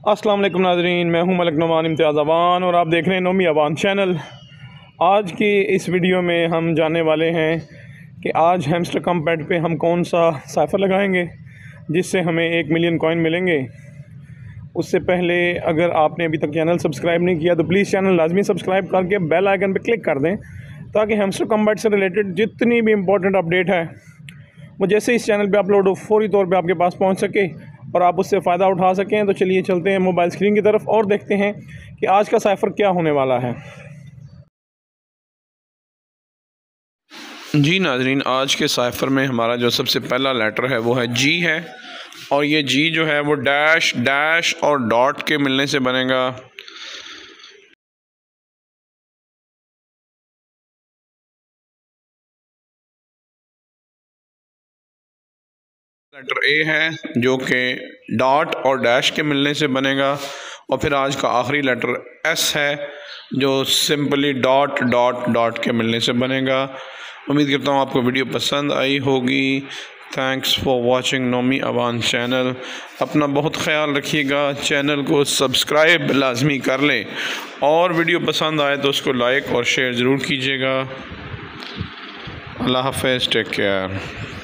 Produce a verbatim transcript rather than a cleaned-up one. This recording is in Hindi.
अस्सलाम वालेकुम नाज़रीन, मैं हूं मलिक नुमान इम्तियाज़ अवान और आप देख रहे हैं नोमी अवान चैनल। आज की इस वीडियो में हम जानने वाले हैं कि आज हैमस्टर कम पैड पे हम कौन सा साइफ़र लगाएंगे जिससे हमें एक मिलियन कॉइन मिलेंगे। उससे पहले अगर आपने अभी तक चैनल सब्सक्राइब नहीं किया तो प्लीज़ चैनल लाजमी सब्सक्राइब करके बेल आइकन पर क्लिक कर दें ताकि हैमस्टर कम पैड से रिलेटेड जितनी भी इम्पोर्टेंट अपडेट है वो जैसे इस चैनल पे अपलोड हो फौरी तौर पे आपके पास पहुंच सके और आप उससे फ़ायदा उठा सकें। तो चलिए चलते हैं मोबाइल स्क्रीन की तरफ और देखते हैं कि आज का साइफ़र क्या होने वाला है। जी नाजरीन, आज के साइफ़र में हमारा जो सबसे पहला लेटर है वो है जी है, और ये जी जो है वो डैश डैश और डॉट के मिलने से बनेगा। लेटर ए है जो कि डॉट और डैश के मिलने से बनेगा, और फिर आज का आखिरी लेटर एस है जो सिंपली डॉट डॉट डॉट के मिलने से बनेगा। उम्मीद करता हूँ आपको वीडियो पसंद आई होगी। Thanks for watching Nomi Awan channel. अपना बहुत ख्याल रखिएगा, चैनल को सब्सक्राइब लाजमी कर लें और वीडियो पसंद आए तो उसको लाइक और शेयर ज़रूर कीजिएगा। अल्लाह हाफ़िज़, टेक केयर।